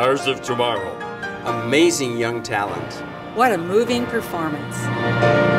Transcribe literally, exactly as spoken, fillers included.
stars of tomorrow. Amazing young talent. What a moving performance.